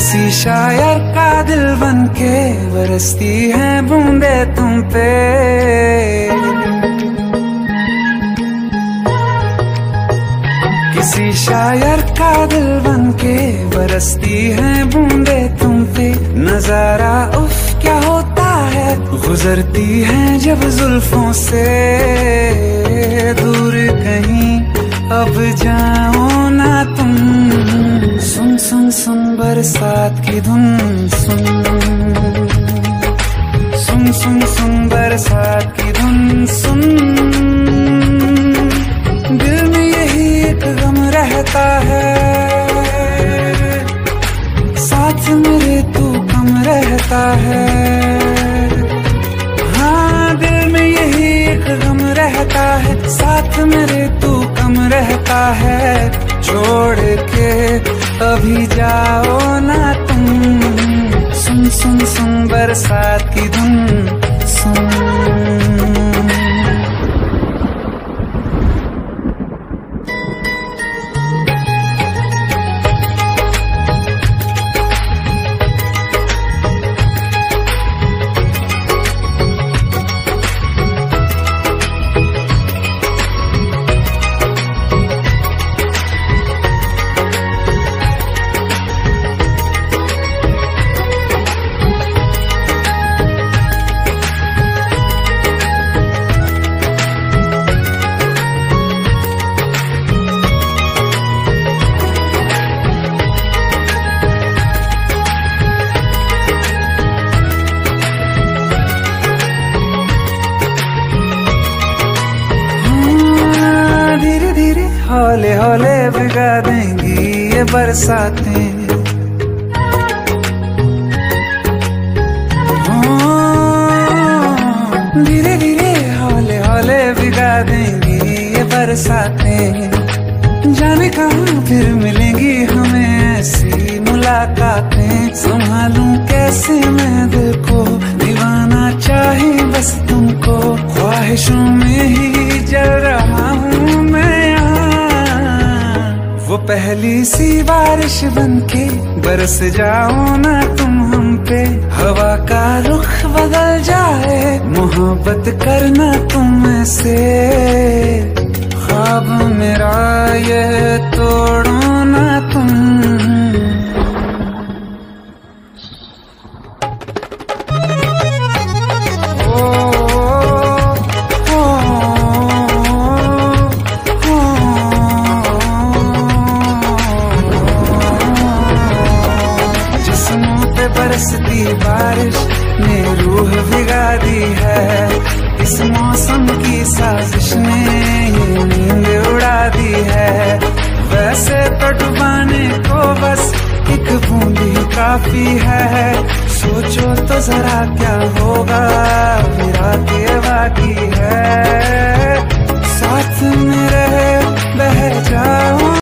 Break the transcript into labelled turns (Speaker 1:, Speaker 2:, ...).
Speaker 1: किसी शायर का दिल बनके बरसती है बूंदे तुम पे। किसी शायर का दिल बनके बरसती है बूंदे तुम पे। नजारा उफ क्या होता है, गुजरती है जब जुल्फों से। दूर कहीं अब जाओ ना तुम, सुन सुन सुन बरसात की धुन सुन। सुन सुन सुन बरसात की धुन सुन। दिल में यही एक गम रहता है, साथ मेरे तू कम रहता है। हाँ दिल में यही एक गम रहता है, साथ मेरे तू कम रहता है। छोड़ के अभी जाओ ना तुम, सुन सुन सुन बरसात की धुन सुन। हौले हौले भिगा देंगी ये बरसातें। धीरे धीरे हौले हौले भिगा देंगी ये बरसातें। जाने कहाँ फिर मिलेंगी हमें ऐसी मुलाकातें। संभालूं कैसे मैं दिल को, दीवाना चाहे बस तुमको। ख्वाहिशों में ही जल रहा हूँ मैं यहाँ। वो पहली सी बारिश बनके बरस जाओ ना तुम हम पे। हवा का रुख बदल जाए, मोहब्बत करना तुम से। ख्वाब मेरा ये तोड़ो ना तुम। बरसती बारिश ने रूह भिगा दी है। इस मौसम की साजिश ने ये नींद उड़ा दी है। वैसे तो डुबाने को बस एक बूंद ही काफी है। सोचो तो जरा क्या होगा, रातें बाकी है। साथ में रहे बह जाओ